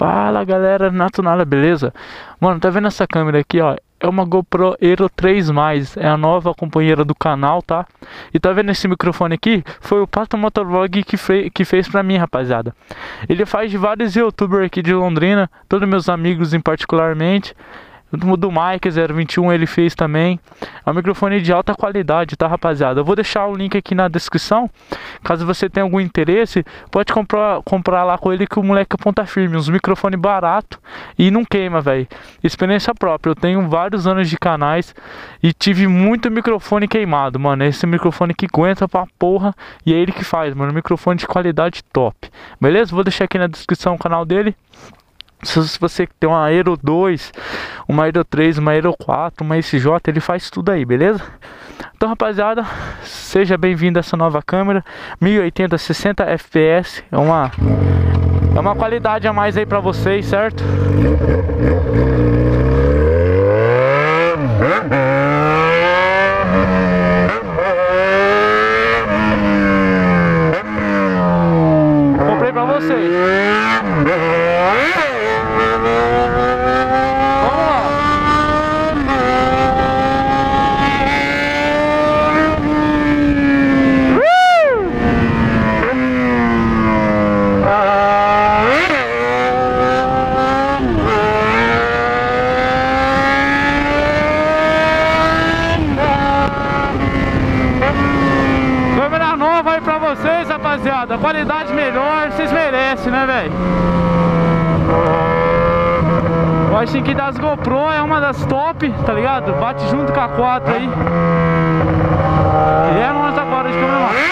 Fala galera, Natunala, beleza? Mano, tá vendo essa câmera aqui, ó? É uma GoPro Hero 3+, é a nova companheira do canal, tá? E tá vendo esse microfone aqui? Foi o Pato Motovlog que fez pra mim, rapaziada. Ele faz de vários youtubers aqui de Londrina, todos meus amigos em particularmente. Do Mike 021 ele fez também. É um microfone de alta qualidade, tá, rapaziada? Eu vou deixar o link aqui na descrição. Caso você tenha algum interesse, pode comprar lá com ele, que o moleque é ponta firme. Uns microfones barato e não queima, velho. Experiência própria. Eu tenho vários anos de canais e tive muito microfone queimado, mano. Esse microfone que aguenta pra porra e é ele que faz, mano. Microfone de qualidade top. Beleza? Vou deixar aqui na descrição o canal dele. Se você tem uma Aero 2, uma Aero 3, uma Aero 4, uma SJ, ele faz tudo aí, beleza? Então, rapaziada, seja bem-vindo a essa nova câmera 1080 60 fps, é uma qualidade a mais aí pra vocês, certo? Comprei pra vocês. Câmera nova aí pra vocês, rapaziada. Qualidade melhor, vocês merecem, né, velho? Eu acho que das GoPro é uma das top, tá ligado? Bate junto com a 4 aí. E é nós agora de câmera lá.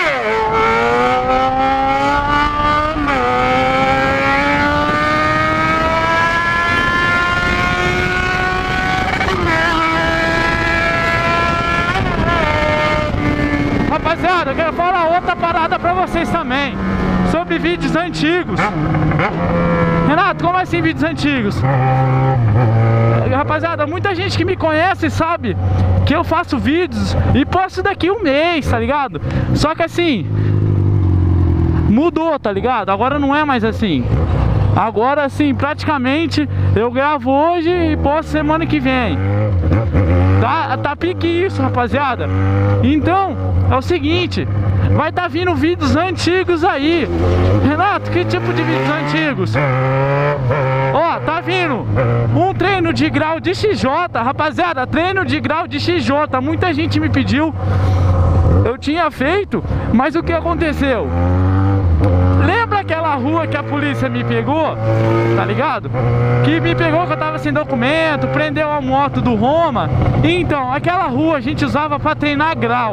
Rapaziada, eu quero falar outra parada pra vocês também, sobre vídeos antigos. Renato, como assim vídeos antigos? Rapaziada, muita gente que me conhece sabe que eu faço vídeos e posto daqui um mês, tá ligado? Só que assim, mudou, tá ligado? Agora não é mais assim. Agora assim, praticamente eu gravo hoje e posto semana que vem. Tá pique isso, rapaziada. Então, é o seguinte, vai tá vindo vídeos antigos aí. Renato, que tipo de vídeos antigos? Ó, tá vindo um treino de grau de XJ, rapaziada, treino de grau de XJ. Muita gente me pediu, eu tinha feito, mas o que aconteceu? Lembra aquela rua que a polícia me pegou, tá ligado? Que me pegou que eu tava sem documento, prendeu a moto do Roma. Então, aquela rua a gente usava pra treinar grau.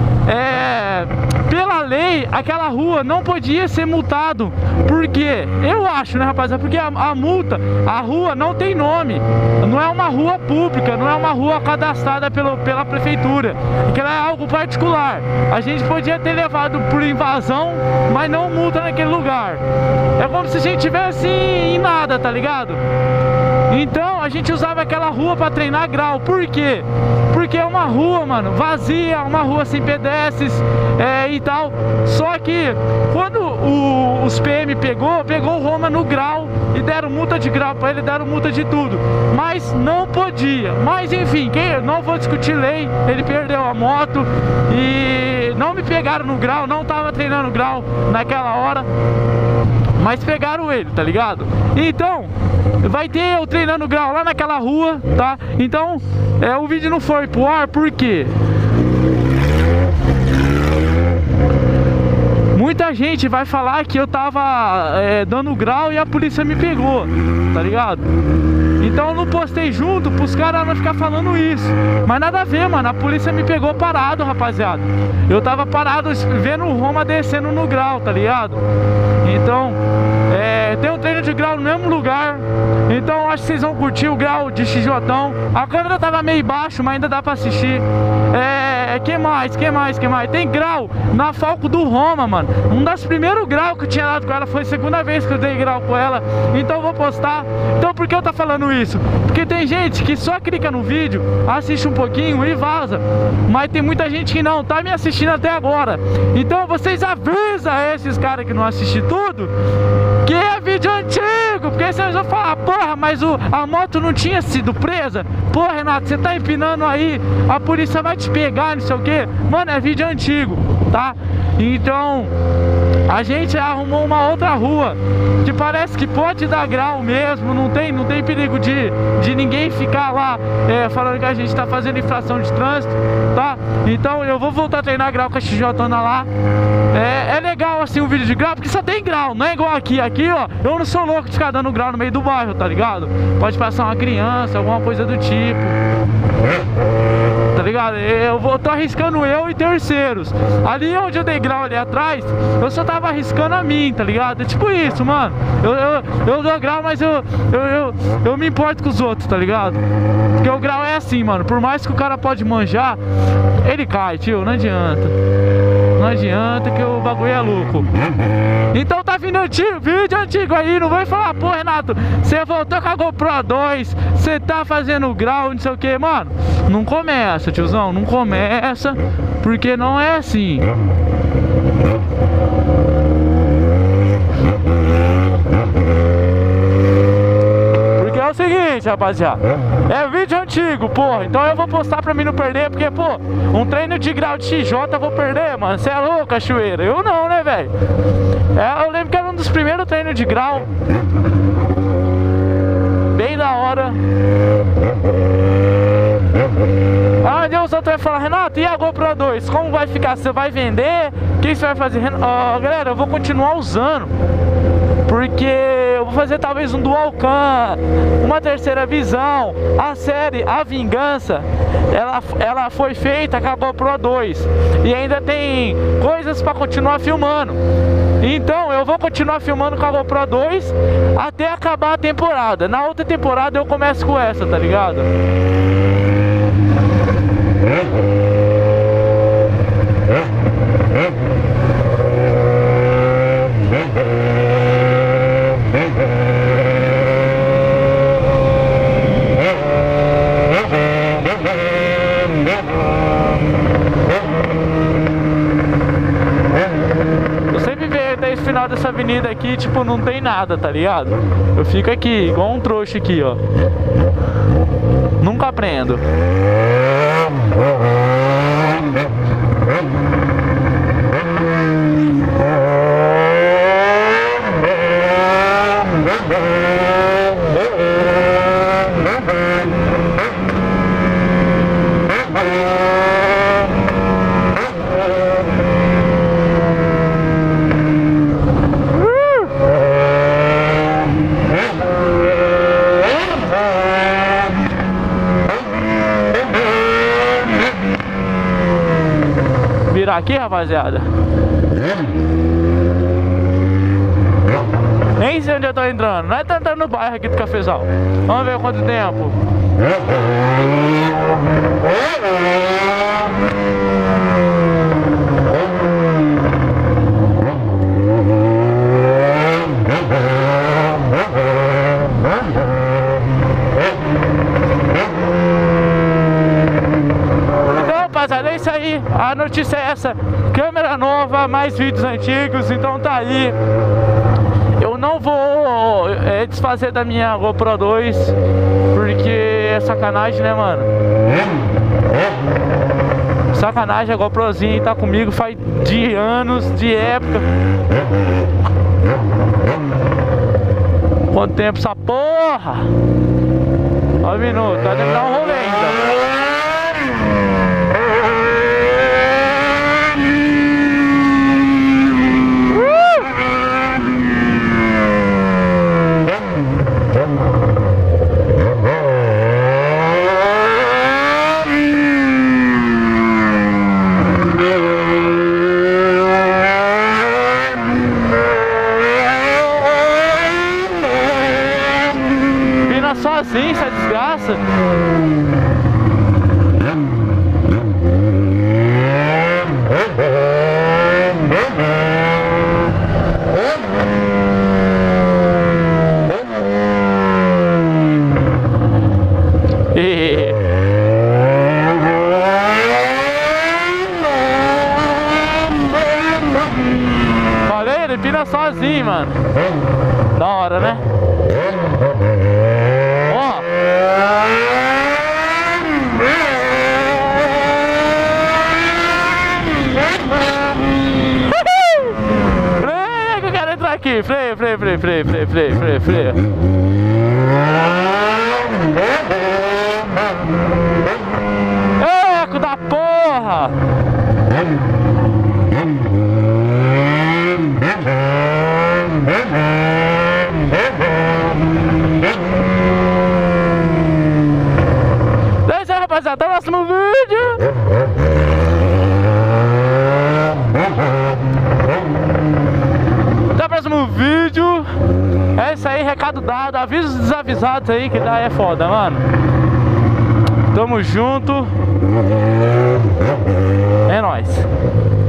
Pela lei, aquela rua não podia ser multado. Por quê? Eu acho, né, rapaziada? Porque a multa, a rua não tem nome. Não é uma rua pública, não é uma rua cadastrada pela prefeitura. Porque ela é algo particular. A gente podia ter levado por invasão, mas não multa naquele lugar. É como se a gente tivesse em nada, tá ligado? Então a gente usava aquela rua pra treinar grau. Por quê? Porque é uma rua, mano, vazia, uma rua sem pedestres e tal. Só que quando os PM pegou o Roma no grau e deram multa de grau pra ele, deram multa de tudo. Mas não podia. Mas enfim, não vou discutir lei, ele perdeu a moto e não me pegaram no grau, não tava treinando grau naquela hora. Mas pegaram ele, tá ligado? Então, vai ter eu treinando grau lá naquela rua, tá? Então, o vídeo não foi pro ar, por quê? Muita gente vai falar que eu tava dando grau e a polícia me pegou, tá ligado? Então eu não postei junto pros caras não ficar falando isso. Mas nada a ver, mano, a polícia me pegou parado, rapaziada. Eu tava parado vendo o Roma descendo no grau, tá ligado? Então, tem um treino de grau no mesmo lugar. Então acho que vocês vão curtir o grau de XJ. A câmera tava meio baixo, mas ainda dá pra assistir. Que mais? Tem grau na Falco do Roma, mano. Um dos primeiros graus que eu tinha dado com ela. Foi a segunda vez que eu dei grau com ela. Então eu vou postar. Então por que eu tô falando isso? Porque tem gente que só clica no vídeo, assiste um pouquinho e vaza. Mas tem muita gente que não tá me assistindo até agora. Então vocês avisam esses caras que não assistem tudo que é vídeo antigo, porque Porque vocês vão falar, porra, mas a moto não tinha sido presa? Porra, Renato, você tá empinando aí, a polícia vai te pegar, não sei o que. Mano, é vídeo antigo, tá? Então, a gente arrumou uma outra rua que parece que pode dar grau mesmo, não tem perigo de ninguém ficar lá falando que a gente tá fazendo infração de trânsito, tá? Então eu vou voltar a treinar grau com a XJ lá. É legal assim o vídeo de grau, porque só tem grau, não é igual aqui, ó, eu não sou louco de ficar dando grau no meio do bairro, tá ligado? Pode passar uma criança, alguma coisa do tipo, tá ligado? Tô arriscando eu e terceiros. Ali onde eu dei grau ali atrás, eu só tava arriscando a mim, tá ligado? É tipo isso, mano. Eu dou grau, mas eu me importo com os outros, tá ligado? Porque o grau é assim, mano. Por mais que o cara pode manjar, ele cai, tio, não adianta. Não adianta que o bagulho é louco. Então tá vindo vídeo antigo aí, não vai falar, pô, Renato, você voltou com a GoPro 2, você tá fazendo grau, não sei o que, mano. Não começa, tiozão, não começa, porque não é assim. Porque é o seguinte, rapaziada, é vídeo antigo, porra, então eu vou postar pra mim não perder, porque, pô, um treino de grau de XJ eu vou perder, mano, você é louco, cachoeira? Eu não, né, velho? Eu lembro que era um dos primeiros treinos de grau, bem da hora. Ah, Deus, outro vai falar, Renato, e a GoPro 2? Como vai ficar? Você vai vender? O que você vai fazer? Galera, eu vou continuar usando, porque eu vou fazer talvez um dual cam, uma terceira visão. A série A Vingança, ela foi feita com a GoPro 2 e ainda tem coisas pra continuar filmando. Então eu vou continuar filmando com a GoPro 2 até acabar a temporada. Na outra temporada eu começo com essa, tá ligado? Eu sempre vejo até esse final dessa avenida aqui, tipo, não tem nada, tá ligado? Eu fico aqui, igual um trouxa aqui, ó. Nunca aprendo. Virar aqui, rapaziada. Nem sei onde eu tô entrando. Não é tá entrando no bairro aqui do Cafezal. Vamos ver quanto tempo. É isso aí, a notícia é essa. Câmera nova, mais vídeos antigos, então tá aí. Eu não vou desfazer da minha GoPro 2, porque é sacanagem, né, mano? Sacanagem, a GoProzinha tá comigo faz de anos, de época. Quanto tempo essa porra? Olha o minuto, tá dando um rolê ainda. Sozinho, essa desgraça. Falei, ele pira sozinho, mano. Da hora, né? freia. Eco da porra! É isso aí, rapaziada, até o próximo vídeo! Até o próximo vídeo! É isso aí, recado dado, avisa os desavisados aí que daí é foda, mano. Tamo junto. É nóis.